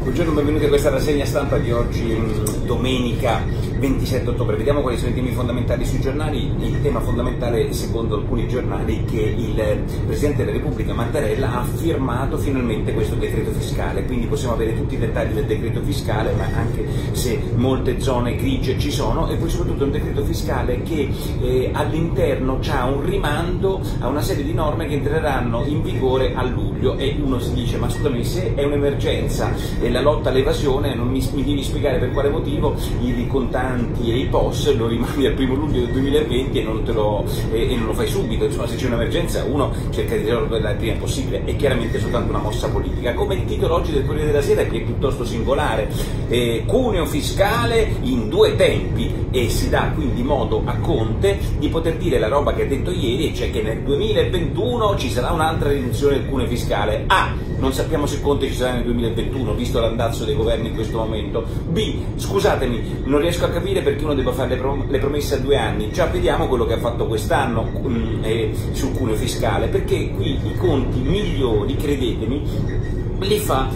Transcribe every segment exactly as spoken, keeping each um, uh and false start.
Buongiorno, benvenuti a questa rassegna stampa di oggi, domenica ventisette ottobre. Vediamo quali sono i temi fondamentali sui giornali. Il tema fondamentale, secondo alcuni giornali, è che il Presidente della Repubblica Mattarella ha firmato finalmente questo decreto fiscale, quindi possiamo avere tutti i dettagli del decreto fiscale, ma anche se molte zone grigie ci sono, e poi soprattutto un decreto fiscale che eh, all'interno ha un rimando a una serie di norme che entreranno in vigore a luglio, e uno si dice: ma scusami, se è un'emergenza e la lotta all'evasione, non mi, mi devi spiegare per quale motivo i contanti e i P O S lo rimandi al primo luglio del duemilaventi e non, te lo, e, e non lo fai subito. Insomma, se c'è un'emergenza uno cerca di risolverla il prima possibile. È chiaramente soltanto una mossa politica. Come il titolo oggi del Corriere della Sera, che è piuttosto singolare: eh, cuneo fiscale in due tempi, e si dà quindi modo a Conte di poter dire la roba che ha detto ieri, e cioè che nel duemilaventuno ci sarà un'altra riduzione del cuneo fiscale. A. Non sappiamo se Conte ci sarà nel duemilaventuno, visto l'andazzo dei governi in questo momento. B. Scusatemi, non riesco a capire perché uno debba fare le, prom le promesse a due anni. Già vediamo quello che ha fatto quest'anno um, eh, sul cuneo fiscale, perché qui i conti migliori, credetemi, li fa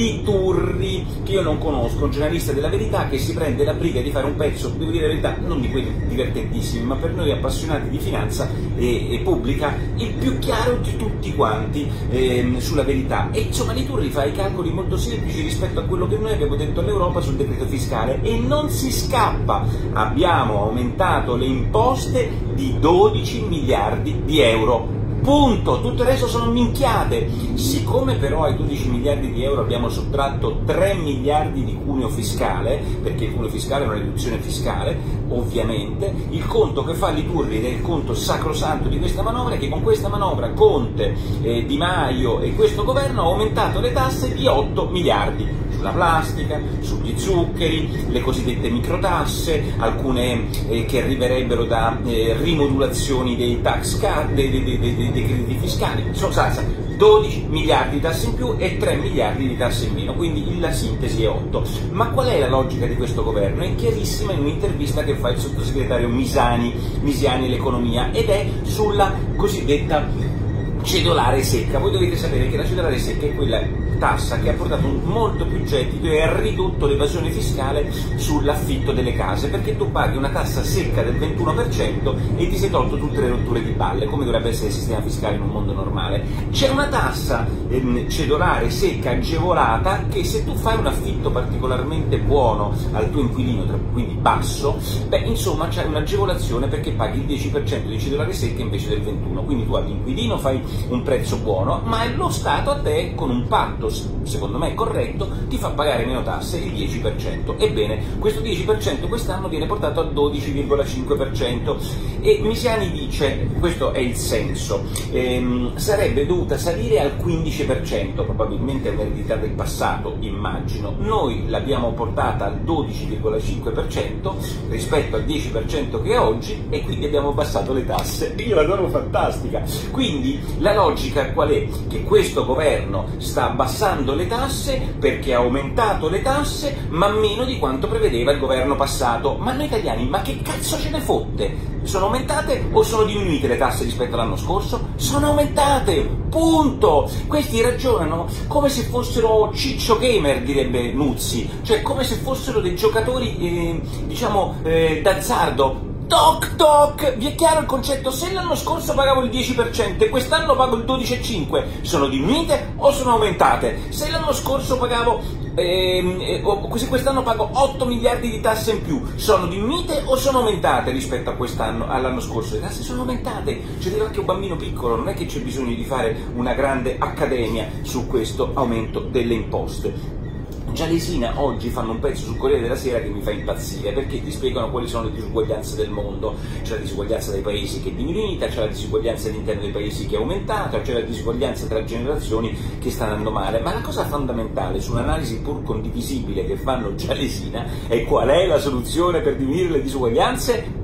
Liturri, che io non conosco, un giornalista della Verità che si prende la briga di fare un pezzo, devo dire la verità, non di quelli divertentissimi, ma per noi appassionati di finanza e, e pubblica, il più chiaro di tutti quanti ehm, sulla Verità. E insomma Liturri fa i calcoli molto semplici rispetto a quello che noi abbiamo detto all'Europa sul decreto fiscale, e non si scappa. Abbiamo aumentato le imposte di dodici miliardi di euro. Punto, tutto il resto sono minchiate. Siccome però ai dodici miliardi di euro abbiamo sottratto tre miliardi di cuneo fiscale, perché il cuneo fiscale è una riduzione fiscale, ovviamente, il conto che fa Liturri, ed è il conto sacrosanto di questa manovra, è che con questa manovra Conte, eh, Di Maio e questo governo hanno aumentato le tasse di otto miliardi. Sulla plastica, sugli zuccheri, le cosiddette microtasse, alcune eh, che arriverebbero da eh, rimodulazioni dei tax cut, dei, dei, dei, dei, dei crediti fiscali. Sono salsa dodici miliardi di tasse in più e tre miliardi di tasse in meno, quindi la sintesi è otto. Ma qual è la logica di questo governo? È chiarissima in un'intervista che fa il sottosegretario Misani, Misiani all'economia, ed è sulla cosiddetta cedolare secca. Voi dovete sapere che la cedolare secca è quella tassa che ha portato molto più gettito e ha ridotto l'evasione fiscale sull'affitto delle case, perché tu paghi una tassa secca del ventuno per cento e ti sei tolto tutte le rotture di balle, come dovrebbe essere il sistema fiscale in un mondo normale. C'è una tassa ehm, cedolare secca agevolata, che se tu fai un affitto particolarmente buono al tuo inquilino, quindi basso, beh insomma c'è un'agevolazione, perché paghi il dieci per cento di cedolare secca invece del ventuno per cento, quindi tu all'inquilino fai un prezzo buono, ma lo Stato a te, con un patto secondo me corretto, ti fa pagare meno tasse, il dieci per cento. Ebbene, questo dieci per cento quest'anno viene portato al dodici virgola cinque per cento, e Misiani dice, questo è il senso, ehm, sarebbe dovuta salire al quindici per cento, probabilmente è un'eredità del passato, immagino. Noi l'abbiamo portata al dodici virgola cinque per cento rispetto al dieci per cento che è oggi, e quindi abbiamo abbassato le tasse. Io la trovo fantastica. Quindi la logica qual è? Che questo governo sta abbassando le tasse perché ha aumentato le tasse, ma meno di quanto prevedeva il governo passato. Ma noi italiani, ma che cazzo ce ne fotte? Sono aumentate o sono diminuite le tasse rispetto all'anno scorso? Sono aumentate, punto! Questi ragionano come se fossero ciccio gamer, direbbe Nuzzi, cioè come se fossero dei giocatori, eh, diciamo, eh, d'azzardo. Toc toc, vi è chiaro il concetto? Se l'anno scorso pagavo il dieci per cento e quest'anno pago il dodici virgola cinque per cento, sono diminuite o sono aumentate? Se l'anno scorso pagavo, ehm, eh, se quest'anno pago otto miliardi di tasse in più, sono diminuite o sono aumentate rispetto a quest'anno, all'anno scorso? Le tasse sono aumentate, c'è anche un bambino piccolo, non è che c'è bisogno di fare una grande accademia su questo aumento delle imposte. Già Lesina oggi fanno un pezzo sul Corriere della Sera che mi fa impazzire, perché ti spiegano quali sono le disuguaglianze del mondo. C'è la disuguaglianza dei paesi che è diminuita, c'è la disuguaglianza all'interno dei paesi che è aumentata, c'è la disuguaglianza tra generazioni che sta andando male. Ma la cosa fondamentale su un'analisi pur condivisibile che fanno già Lesina è: qual è la soluzione per diminuire le disuguaglianze?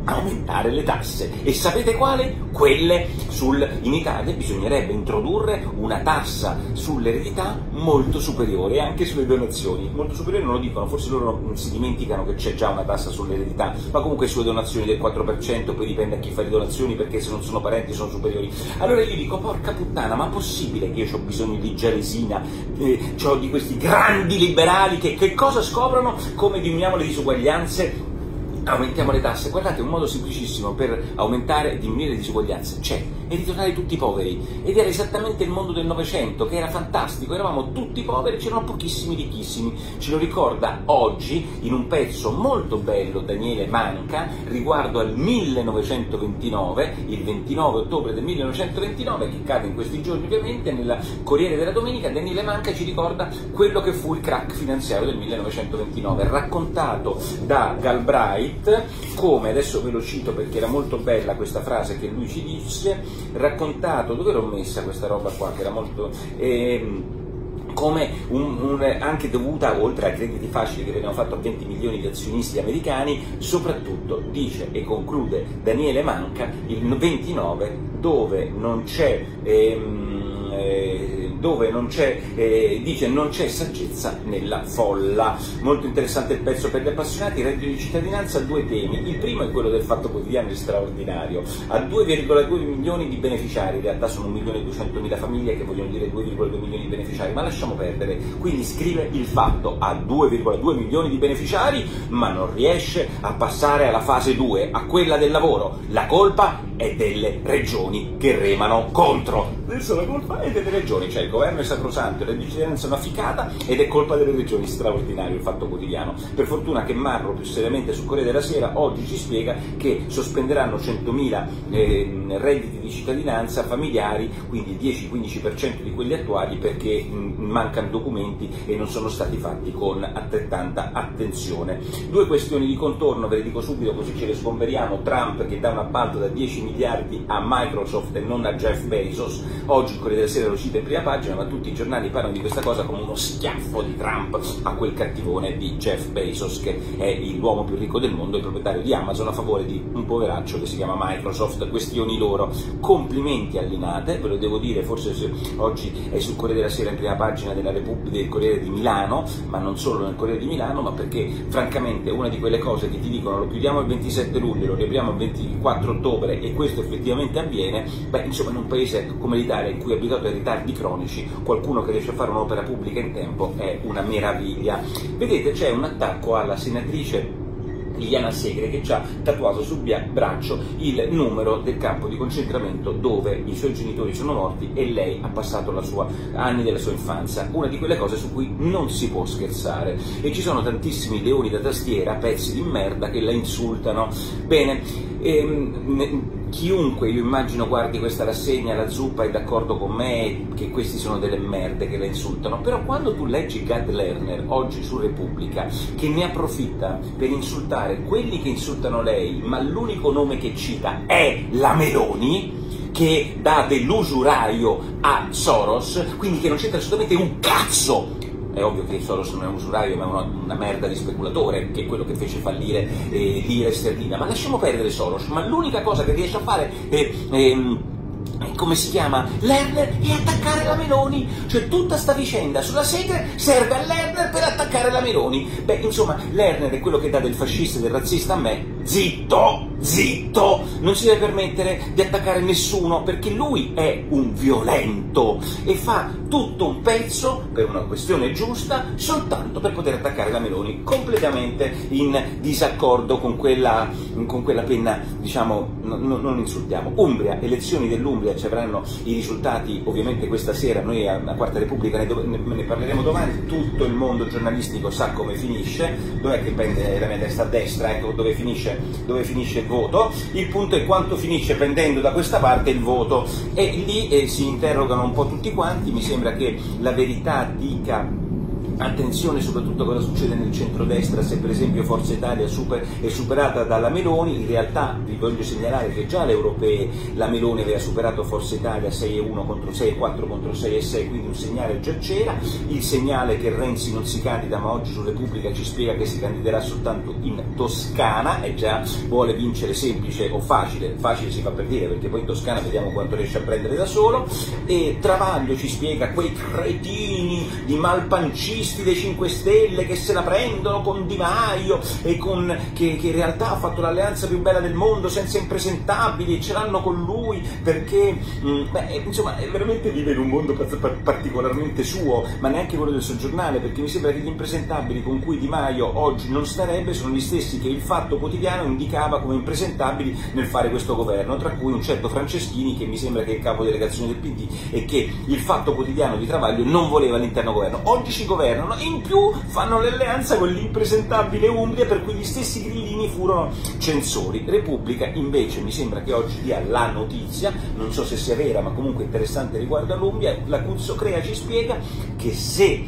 aumentare le tasse. E sapete quale? Quelle sul... In Italia bisognerebbe introdurre una tassa sull'eredità molto superiore, anche sulle donazioni. Molto superiore non lo dicono, forse loro non si dimenticano che c'è già una tassa sull'eredità, ma comunque sulle donazioni del quattro per cento, poi dipende a chi fa le donazioni, perché se non sono parenti sono superiori. Allora io dico, porca puttana, ma possibile che io ho bisogno di gelesina, eh, ho di questi grandi liberali che, che cosa scoprono? Come diminuiamo le disuguaglianze? Aumentiamo le tasse. Guardate, un modo semplicissimo per aumentare e diminuire le disuguaglianze c'è, e ritornare tutti poveri. Ed era esattamente il mondo del Novecento, che era fantastico, eravamo tutti poveri, c'erano pochissimi ricchissimi. Ce lo ricorda oggi, in un pezzo molto bello, Daniele Manca, riguardo al millenovecentoventinove, il ventinove ottobre del millenovecentoventinove, che cade in questi giorni ovviamente, nel Corriere della Domenica. Daniele Manca ci ricorda quello che fu il crack finanziario del millenovecentoventinove, raccontato da Galbraith, come, adesso ve lo cito perché era molto bella questa frase che lui ci disse, raccontato, dove l'ho messa questa roba qua, che era molto... Ehm, come un, un, anche dovuta, oltre ai crediti facili che venivano fatti a venti milioni di azionisti americani, soprattutto, dice e conclude Daniele Manca, il ventinove, dove non c'è... Ehm, eh, dove non c'è, eh, dice non c'è saggezza nella folla. Molto interessante il pezzo per gli appassionati. Il reddito di cittadinanza ha due temi. Il primo è quello del Fatto Quotidiano, straordinario, ha due virgola due milioni di beneficiari, in realtà sono un milione e duecentomila famiglie, che vogliono dire due virgola due milioni di beneficiari, ma lasciamo perdere. Quindi scrive il Fatto, ha due virgola due milioni di beneficiari, ma non riesce a passare alla fase due, a quella del lavoro. La colpa è delle regioni che remano contro. Adesso la colpa è delle regioni, cioè il governo è sacrosanto, la cittadinanza è una ficata ed è colpa delle regioni. Straordinario il Fatto Quotidiano. Per fortuna che Marro, più seriamente sul Corriere della Sera, oggi ci spiega che sospenderanno centomila eh, redditi di cittadinanza familiari, quindi il dieci quindici per cento di quelli attuali, perché mh, mancano documenti e non sono stati fatti con altrettanta attenzione. Due questioni di contorno, ve le dico subito così ce le sgomberiamo. Trump che dà un appalto da dieci miliardi a Microsoft e non a Jeff Bezos. Oggi il Corriere della Sera lo cita in prima pagina, ma tutti i giornali parlano di questa cosa come uno schiaffo di Trump a quel cattivone di Jeff Bezos, che è l'uomo più ricco del mondo, il proprietario di Amazon, a favore di un poveraccio che si chiama Microsoft. Questioni loro. Complimenti all'Inate, ve lo devo dire, forse se oggi è sul Corriere della Sera in prima pagina della Repubblica, del Corriere di Milano, ma non solo nel Corriere di Milano, ma perché francamente una di quelle cose che ti dicono lo chiudiamo il ventisette luglio, lo riapriamo il ventiquattro ottobre e questo effettivamente avviene, beh insomma in un paese come l'Italia, in cui è abituato ai ritardi cronici, qualcuno che riesce a fare un'opera pubblica in tempo è una meraviglia. Vedete, c'è un attacco alla senatrice Liliana Segre, che ci ha tatuato sul braccio il numero del campo di concentramento dove i suoi genitori sono morti e lei ha passato la sua, anni della sua infanzia. Una di quelle cose su cui non si può scherzare, e ci sono tantissimi leoni da tastiera, pezzi di merda, che la insultano. Bene, ehm, chiunque, io immagino, guardi questa rassegna, la zuppa, è d'accordo con me che questi sono delle merde che la insultano, però quando tu leggi Gad Lerner oggi su Repubblica, che ne approfitta per insultare quelli che insultano lei, ma l'unico nome che cita è la Meloni, che dà dell'usuraio a Soros, quindi che non c'entra assolutamente un cazzo. È ovvio che Soros non è un usuraio, ma è una, una merda di speculatore, che è quello che fece fallire eh, lira e sterlina. Ma lasciamo perdere Soros, ma l'unica cosa che riesce a fare è... è come si chiama? Lerner, e attaccare la Meloni. Cioè tutta sta vicenda sulla Segre serve a Lerner per attaccare la Meloni. Beh, insomma, Lerner è quello che dà del fascista e del razzista a me. Zitto, zitto, non si deve permettere di attaccare nessuno, perché lui è un violento e fa tutto un pezzo per una questione giusta soltanto per poter attaccare la Meloni, completamente in disaccordo con quella, con quella penna, diciamo, no, no, non insultiamo. Umbria, elezioni dell'Umbria, ci avranno i risultati ovviamente questa sera, noi a, a Quarta Repubblica ne, ne, ne parleremo domani, tutto il mondo giornalistico sa come finisce, dov'è che prende la mia testa a destra, ecco dove finisce, dove finisce il voto. Il punto è quanto finisce prendendo da questa parte il voto, e lì eh, si interrogano un po' tutti quanti. Mi sembra che La Verità dica Attenzione soprattutto a cosa succede nel centrodestra, se per esempio Forza Italia super, è superata dalla Meloni. In realtà vi voglio segnalare che già alle europee la Meloni aveva superato Forza Italia sei a uno contro sei a quattro contro sei a sei, quindi un segnale già c'era. Il segnale che Renzi non si candida, ma oggi su Repubblica ci spiega che si candiderà soltanto in Toscana e già vuole vincere semplice o facile, facile si fa per dire, perché poi in Toscana vediamo quanto riesce a prendere da solo. E Travaglio ci spiega quei cretini di malpancisti dei cinque Stelle che se la prendono con Di Maio e con, che, che in realtà ha fatto l'alleanza più bella del mondo senza impresentabili e ce l'hanno con lui perché mh, beh, insomma è veramente vive in un mondo particolarmente suo, ma neanche quello del suo giornale, perché mi sembra che gli impresentabili con cui Di Maio oggi non starebbe sono gli stessi che il Fatto Quotidiano indicava come impresentabili nel fare questo governo, tra cui un certo Franceschini che mi sembra che è il capo delegazione del P D e che il Fatto Quotidiano di Travaglio non voleva all'interno governo. Oggi ci governano e in più fanno l'alleanza con l'impresentabile Umbria, per cui gli stessi grillini furono censori. Repubblica invece mi sembra che oggi dia la notizia, non so se sia vera ma comunque interessante riguardo all'Umbria. La Cuzzocrea ci spiega che se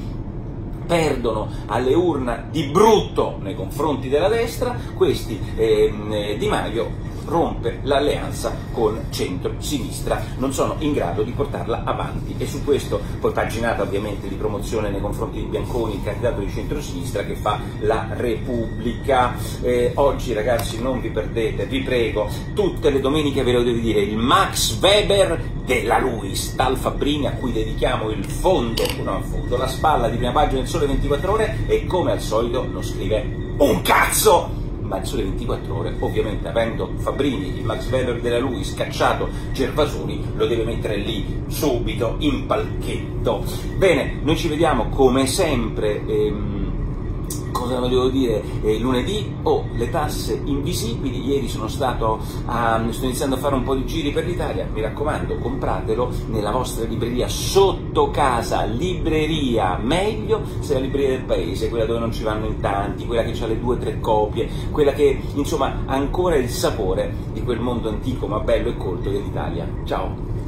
perdono alle urne di brutto nei confronti della destra, questi eh, Di Maio rompe l'alleanza con centro-sinistra, non sono in grado di portarla avanti, e su questo poi paginata ovviamente di promozione nei confronti di Bianconi, il candidato di centro-sinistra che fa la Repubblica. Eh, oggi ragazzi non vi perdete, vi prego, tutte le domeniche ve lo devo dire, il Max Weber della Luis, Tal Fabbrini, a cui dedichiamo il fondo, no il fondo, la spalla di prima pagina del Sole ventiquattro Ore, e come al solito non scrive un cazzo! Ma il Sole ventiquattro Ore, ovviamente avendo Fabbrini, il Max Weber della Luis, cacciato Gervasoni, lo deve mettere lì subito in palchetto. Bene, noi ci vediamo come sempre, ehm, cosa volevo dire, eh, lunedì. Oh, le tasse invisibili, ieri sono stato a, sto iniziando a fare un po' di giri per l'Italia, mi raccomando, compratelo nella vostra libreria sotto casa, libreria meglio se è la libreria del paese, quella dove non ci vanno in tanti, quella che ha le due o tre copie, quella che insomma ha ancora il sapore di quel mondo antico ma bello e colto dell'Italia. Ciao!